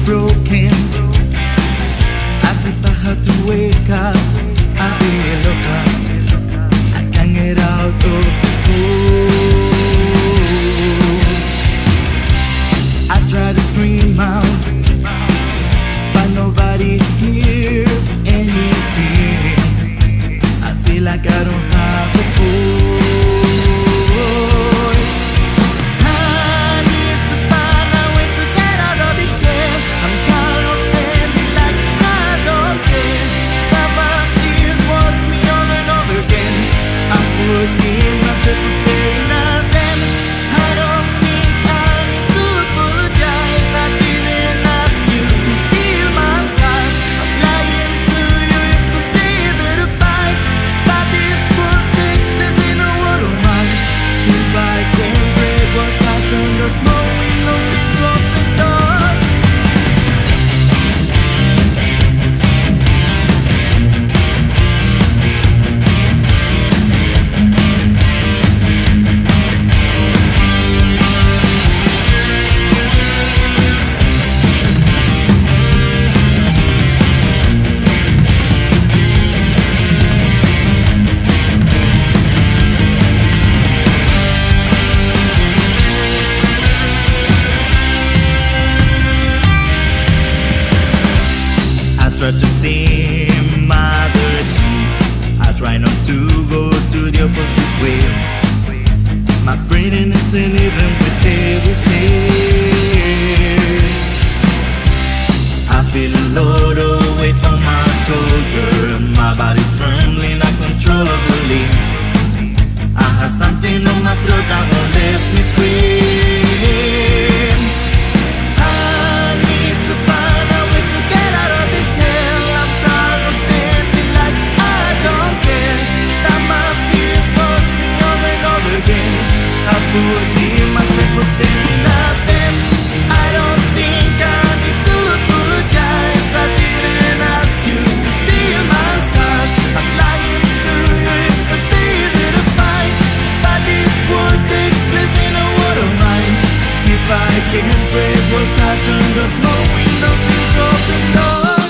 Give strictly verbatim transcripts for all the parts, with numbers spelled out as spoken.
broken, as if I had to wake up. I feel look up, I can't get out of this mood. I try to scream out, but nobody hears anything. I feel like I don't have a voice. I need to find a way to get out of this game. I'm tired of standing like I don't care. But my fears watch me over and over again. I'm forgiving myself for staring at them. I don't think I need to apologize. I didn't ask you to steal my scars. I'm lying to you if I say that I fight. But this world takes place in a world of mine. If I can break what's I turn the small windows into open doors. I try to see my direction. I try not to go to the opposite way. My breathing isn't even with every step. I feel a load of weight on my shoulder. My body's trembling uncontrollably. I have something on my throat that won't let me scream. I need to find a way to get out of this hell. I'm tired of standing like I don't care. That my fears watch me over and over again. I forgive myself for staring at them. I don't think I need to apologize. I didn't ask you to steal my scars. I'm lying to you if I say that I'm fine. But this world takes place in a world of mine. If I can break walls, I turn the small windows into open doors.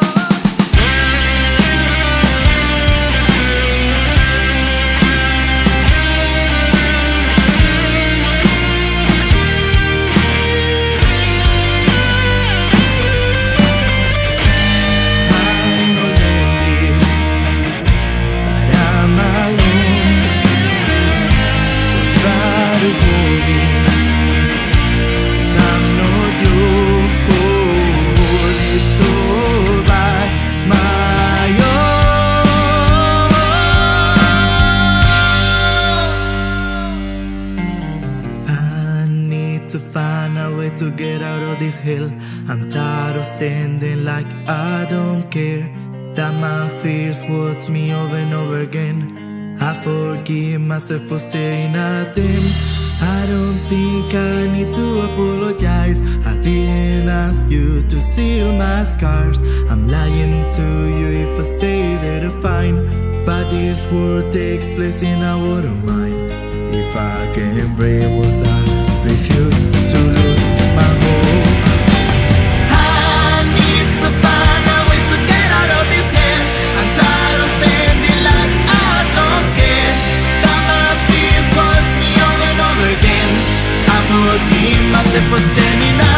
I'm lonely, but I'm alone. Try to hold me, 'cause I'm not yours. It's all by my own. I need to find a way to get out of this hell. I'm tired of standing like I don't care. That my fears watch me over and over again. I forgive myself for staring at them. I don't think I need to apologize. I didn't ask you to seal my scars. I'm lying to you if I say that I'm fine. But this world takes place in a world of mine. If I can break walls, I refuse to lose my hope. I need to find a way to get out of this hell. I'm tired of standing like I don't care. That my fears watch me over and over again. I forgive myself for standing up.